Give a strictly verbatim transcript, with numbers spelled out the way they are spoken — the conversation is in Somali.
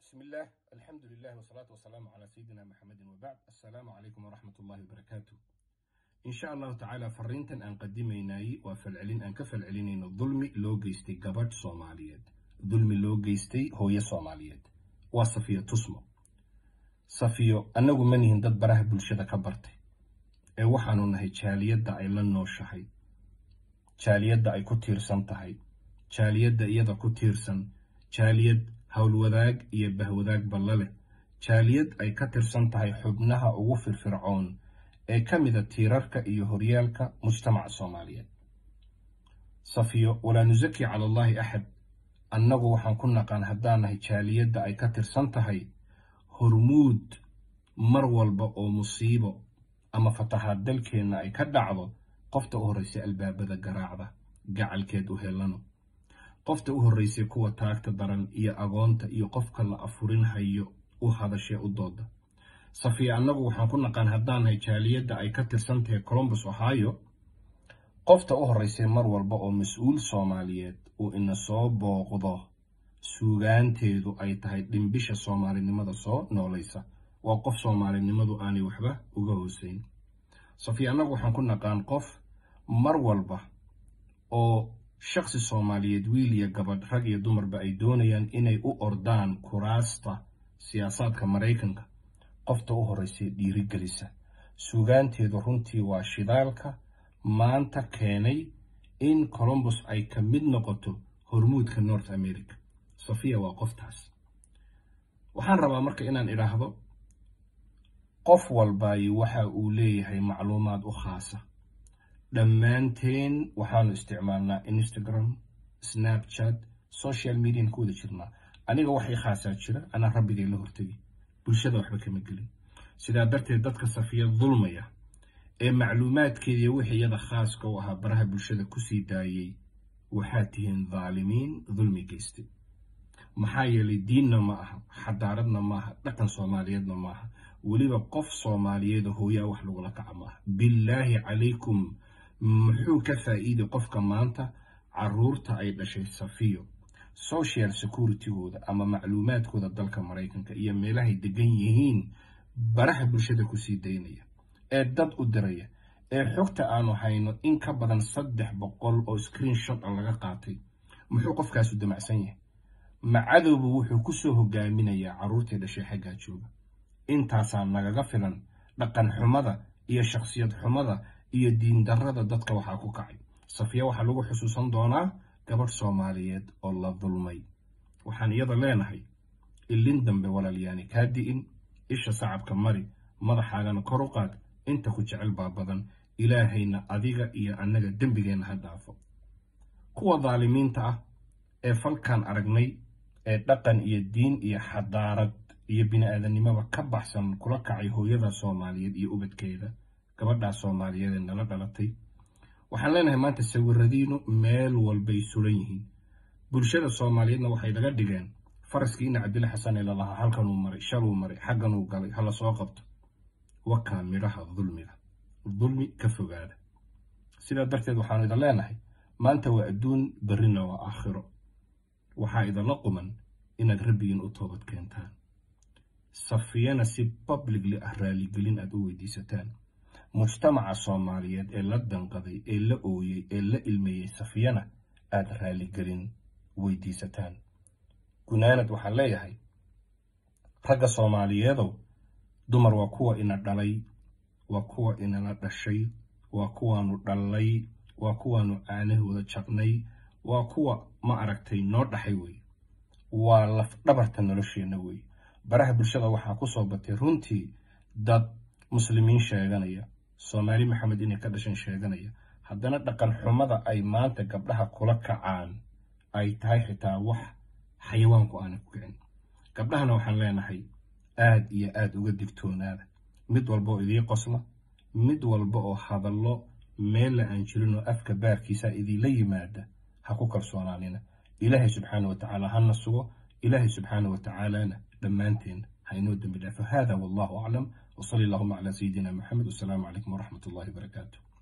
بسم الله الحمد لله والصلاة والسلام على سيدنا محمد وبعد السلام عليكم ورحمة الله وبركاته إن شاء الله تعالى فرينتا أن قدميناي وفالعلين أن كفالعلينين الظلم لو جيستي قبرت صوماليات ظلم لو جيستي هو صوماليات وصفية تسمو صفية أنه منهن داد براه بلشدة كبرتي ee waxaanu nahay jaaliyada ay la nooshahay jaaliyada ay ku tiirsan tahay jaaliyada iyada ku tiirsan jaaliyad hawl wadaag iyo bahwadaag ballale jaaliyad ay ka tirsan tahay xubnaha ugu firfircoon ee kamida tiirarka iyo horyaalka mujtamaca Soomaaliyeed safiyo wala nuzaki ala Allah ahad annagu waxaan ku naqaan haddaanahay jaaliyada ay ka tirsan tahay hormuud mar walba oo musiibo ama fatahaad dalkeena ay ka dhacdo qofta u horeysay albaabada garaacda gacalkeed u helano qofta u horeysay kuwa taagta daran iyo agoonta iyo qofka la afurin hayo u hadashay u dooda safiya annagu waxaan ku naqaan haddaanahay jaaliyada ay ka tirsan tahay Columbus Ohio qofta u horeysay mar walba oo mas'uul Soomaaliyeed uu ina soo booqdo suugaanteedu ay tahay dhimbisha Soomaalinimada soo noolaysa waa qof Soomaalinimadu aanay waxba uga hooseyn safiya annagu waxaan ku naqaan qof mar walba oo shakhsi Soomaaliyeed wiil iyo gabadh rag iyo dumarba ay doonayaan inay u ordaan kuraasta siyaasadka Mareykanka qofta u horeysay dhiirigelisa suugaanteedu runtii waa shidaalka maanta keenay in Columbus ay ka mid noqoto hormuudka North America safiya waa qoftaas waxaan rabaa marka inaan iraahdo qof walba waxa uu leeyahay macluumaad u khaasa dhammaanteen waxaanu isticmaalnaa Instagram Snapchat social media ku wada jirnaa aniga waxay khaasaa jira ana rabbigay la hortagi bulshada waxba kama gelin sidaa darteed dadka safiya dulmaya ee macluumaadkeeda wixii iyada khaaska u ahaa baraha bulshada ku sii daayay waxaa tihiin dhaalimiin dulmi geystay maxaa yeelay diinna ma aha xadaaradna ma aha dhaqan Soomaaliyeedna ma aha waliba qof Soomaaliyeed hooyaa wax lagu la kaca ma aha billaahi calaykum muxuu ka faa'iido qofka maanta caruurta ay dhashay safiyo social security-gooda ama macluumaadkooda dalka Mareykanka iyo meelahay degan yihiin baraha bulshada ku sii daynaya ee dad u diraya ee xogta aanu hayno in ka badan saddex boqol oo screenshot laga qaatay muxuu qofkaas u damacsan yahay macadowbu wuxuu ku soo hogaaminayaa caruurta dhashay xagga jooga intaasaan nagaga filan dhaqan xumada iyo shakhsiyad xumada iyo diin darrada dadka waxa ku kacay safiya waxa lagu xusuusan doonaa gabadh Soomaaliyeed oo la dulmay waxaan iyada leenahay ilin dambe walaalyaani ka diin isha sacabka mari madaxaagana kor u qaad inta ku jecel baabadan ilaahayna adiga iyo annaga dambigeena ha dhaafo kuwa dhaalimiinta ah ee falkan aragnay ee dhaqan iyo diin iyo xadaarad iyo bini'aadanimada ka baxsan kula kacay hooyada Soomaaliyeed iyo ubadkeeda gabadha Soomaaliyeed ee nala dhalatay waxaan leenahay maanta sawiradiinu meel walba ay sulan yihiin bulshada Soomaaliyeedna waxay laga dhigeen faraskii in Cabdilla Xasan ee lahaa halkan uu maray shaluu maray xaggan uu galay hala soo qabto waka miraha dulmiga dulmi ka fogaada sida darteed waxaan idin leenahay maanta waa adduun barina waa aakhiro waxaa idin la quman inaad rabbigiin u toobad keentaan safiyana si publicly ah raali gelin aad u weydiisataan mujtamaca Soomaaliyeed ee la danqaday ee la ooyay ee la ilmeeyay safiyana aad raali gelin weydiisataan gunaanad waxaan leeyahay ragga Soomaaliyeedow dumar waa kuwa ina dhalay waa kuwa ina la dhashay waa kuwaanu dhalay waa kuwaanu aanahooda jaqnay waa kuwa ma aragtay noo dhaxay way waa laf dhabarta nolosheena way baraha bulshada waxa ku soo batay runtii dad muslimiin sheeganaya Soomaali Maxamed inay ka dhashan sheeganaya haddana dhaqan xumada ay maanta gabdhaha kula kacaan ay tahay xitaa wax xayawaanku aan ku kicin gabdhahana waxaan leenahay aad iyo aad uga digtoonaada mid walba oo idii qosla mid walba oo hadallo meel aan jirin oo afka baarkiisa idii la yimaada ha ku kalsoonaanina ilaahay subxaanahu wa ta'ala hana sugo ilaahay subxaanahu wa ta'ala dhammaanteen hayno dambi dhaafo hada wallahu a'lam wa sallallahu ala sayidina Muhammad wa salaamu alaykum wa rahmatullahi wa barakatuh